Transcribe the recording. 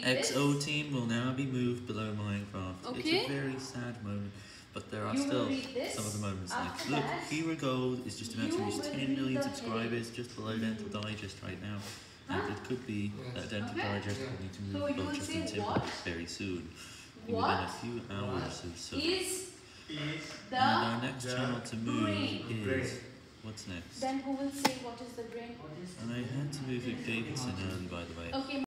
XO team will now be moved below Minecraft. Okay. It's a very sad moment, but there are still some of the moments like, look, Hero Gold is just about to reach 10 million subscribers just below Dental Digest right now. And it could be that Dental Digest will need to move above Justin Timberlake very soon, within a few hours or so. And our next channel to move is... What's next? Then who will say what is the brain? And I had to move Vic Davidson early, by the way. Okay.